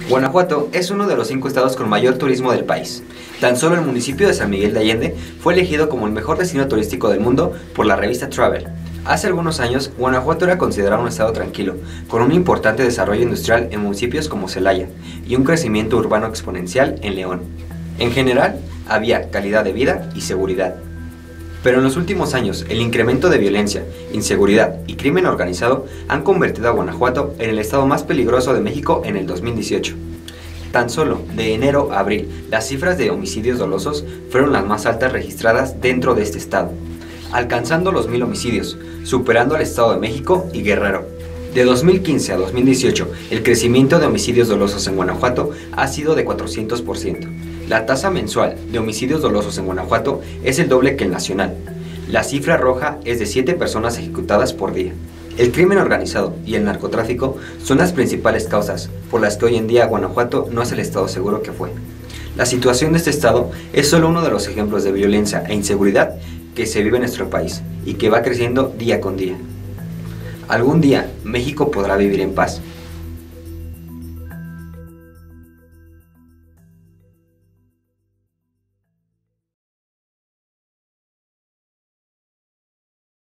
Guanajuato es uno de los 5 estados con mayor turismo del país. Tan solo el municipio de San Miguel de Allende fue elegido como el mejor destino turístico del mundo por la revista Travel. Hace algunos años, Guanajuato era considerado un estado tranquilo, con un importante desarrollo industrial en municipios como Celaya y un crecimiento urbano exponencial en León. En general, había calidad de vida y seguridad. Pero en los últimos años, el incremento de violencia, inseguridad y crimen organizado han convertido a Guanajuato en el estado más peligroso de México en el 2018. Tan solo de enero a abril, las cifras de homicidios dolosos fueron las más altas registradas dentro de este estado, alcanzando los 1000 homicidios, superando al Estado de México y Guerrero. De 2015 a 2018, el crecimiento de homicidios dolosos en Guanajuato ha sido de 400%. La tasa mensual de homicidios dolosos en Guanajuato es el doble que el nacional. La cifra roja es de 7 personas ejecutadas por día. El crimen organizado y el narcotráfico son las principales causas por las que hoy en día Guanajuato no es el estado seguro que fue. La situación de este estado es solo uno de los ejemplos de violencia e inseguridad que se vive en nuestro país y que va creciendo día con día. Algún día México podrá vivir en paz.